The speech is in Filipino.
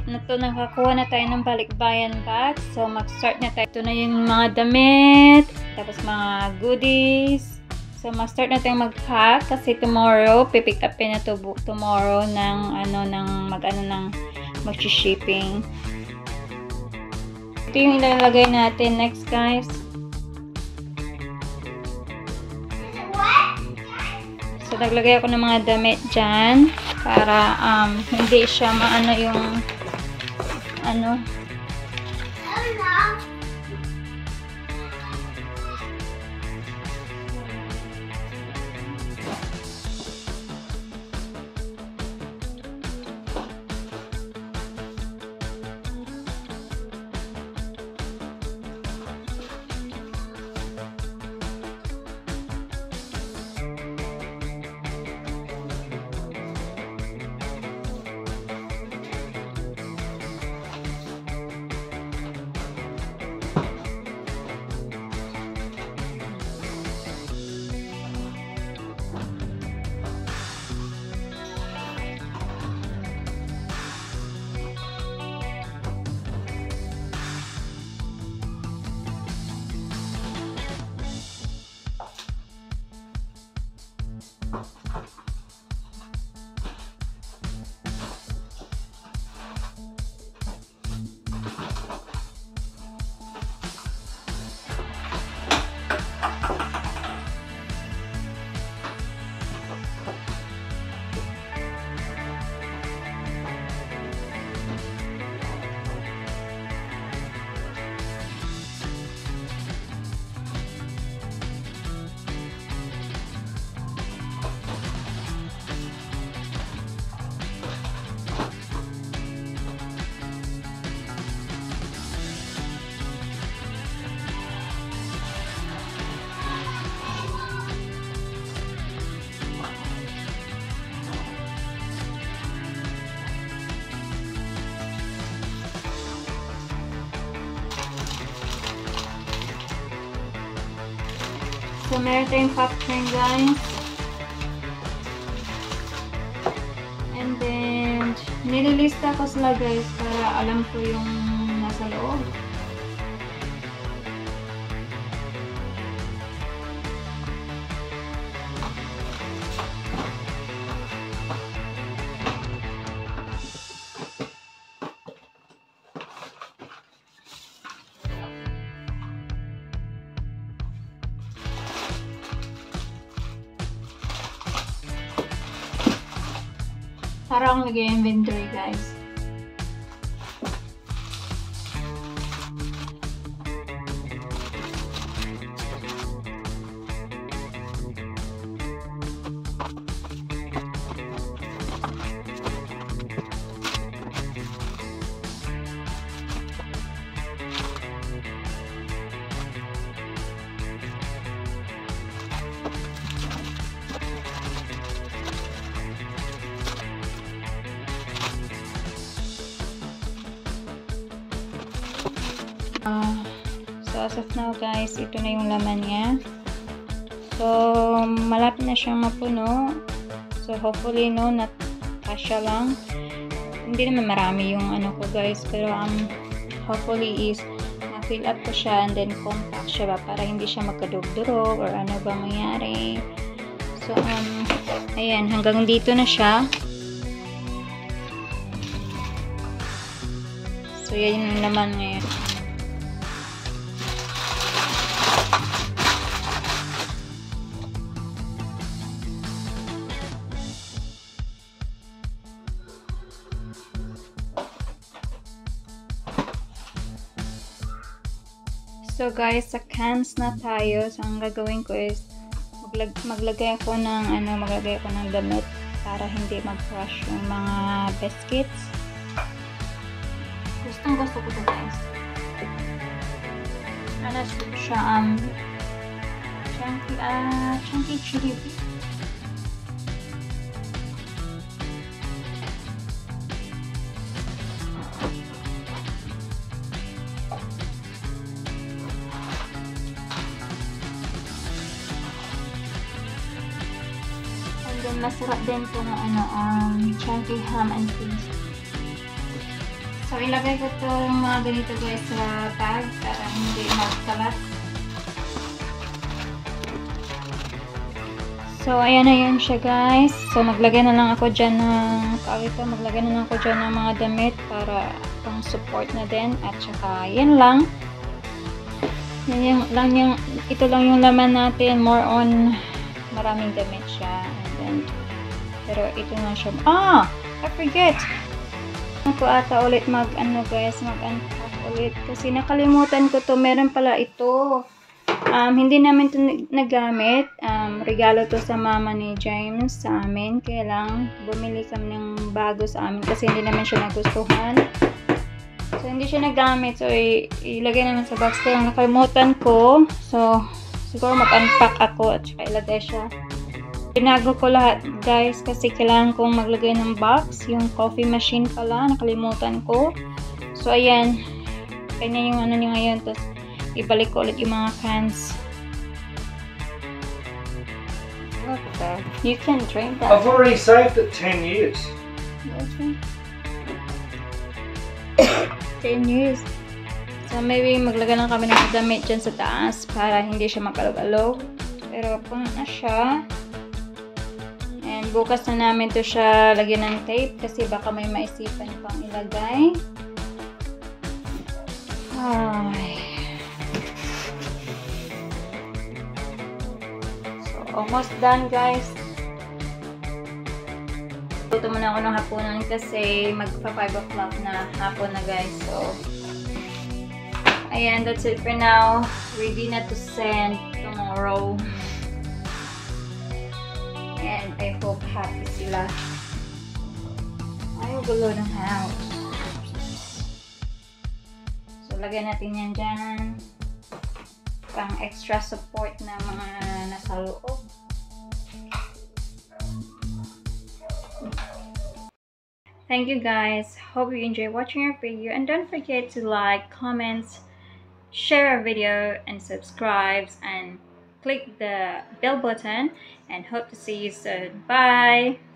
nakakuha na tayo ng balikbayan box. So, mag-start na tayo. Ito na yung mga damit, tapos mga goodies. So, mag-start na tayong mag-pack kasi tomorrow, pipick upin na to tomorrow ng mag-shipping. Ito yung ilalagay natin next, guys. So, naglagay ako ng mga damit dyan para hindi siya maano yung So, meron tayong popcorn, guys. And then, nililista ko sila, guys, para alam ko yung nasa loob. Para akong nag-inventory, guys. So, as of now, guys, ito na yung laman niya. So, malapit na siyang mapuno. So, hopefully, no, not kasya lang. Hindi naman marami yung ano ko, guys. Pero, hopefully is na-fill up ko siya and then compact siya ba para hindi siya magkadurog-durog or ano ba mangyari. So, ayan, hanggang dito na siya. So, yan yung laman ngayon. So guys, sa cans na tayo. So ang gagawin ko is maglagay ako ng damit para hindi mag-crush yung mga biscuits. Gusto ko to, guys. Ano siya chunky chili. Then, masarap din po ng chunky ham and cheese. So, ilagay ko itong mga ganito guys sa bag para hindi magkalat. So, ayan na yun siya guys. So, maglagay na lang ako dyan ng maglagay na lang ako dyan ng mga damit para pang support na din. At saka, yan lang. Ito lang yung laman natin. More on, maraming damit siya. And then, pero ito na siya. I forget! Ako ata ulit mag-unpack ulit. Kasi nakalimutan ko to. Meron pala ito. Hindi namin ito nagamit. Regalo to sa mama ni James sa amin. Kaya lang, bumili kami ng bago sa amin kasi hindi namin siya nagustuhan. So, hindi siya nagamit. So, ilagay naman sa box. Kaya lang nakalimutan ko. So, siguro mag-unpack ako at saka ilagay siya. Binago ko lahat guys kasi kailangan kong maglagay ng box. Yung coffee machine pala, nakalimutan ko. So ayan, kanya yung ano nyo ngayon. Tapos ibalik ko ulit yung mga cans. Okay. You can drink that. I've already saved it 10 years. 10 years. So maybe maglagay lang kami ng damit dyan sa taas para hindi siya makalog-alog. Pero puno na siya. And bukas na namin to siya lagyan ng tape kasi baka may maisipan pang ilagay. Ay. So, almost done guys. Luto muna ako ng hapunan kasi magpa 5 o'clock na hapon na guys. So, ayan, that's it for now. Ready na to send tomorrow. And I hope happy sila. Ayaw gulo ng house. So, lagyan natin yan dyan. Pang extra support na mga nasa loob. Thank you guys. Hope you enjoy watching our video. And don't forget to like, comment, share our video, and subscribe. And click the bell button and hope to see you soon. Bye!